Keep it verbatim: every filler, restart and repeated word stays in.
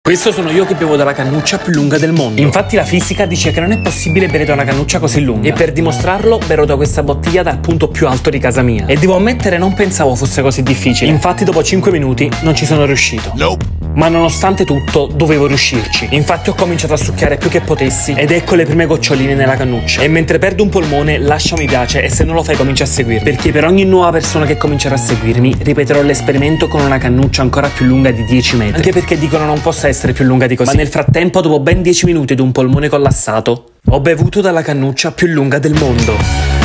Questo sono io che bevo dalla cannuccia più lunga del mondo. Infatti la fisica dice che non è possibile bere da una cannuccia così lunga. E per dimostrarlo berò da questa bottiglia dal punto più alto di casa mia. E devo ammettere non pensavo fosse così difficile. Infatti dopo cinque minuti non ci sono riuscito. Nope. Ma nonostante tutto dovevo riuscirci. Infatti ho cominciato a succhiare più che potessi. Ed ecco le prime goccioline nella cannuccia. E mentre perdo un polmone lascia mi piace. E se non lo fai comincia a seguirmi. Perché per ogni nuova persona che comincerà a seguirmi ripeterò l'esperimento con una cannuccia ancora più lunga di dieci metri. Anche perché dicono non possa essere più lunga di così. Ma nel frattempo, dopo ben dieci minuti ed un polmone collassato, ho bevuto dalla cannuccia più lunga del mondo.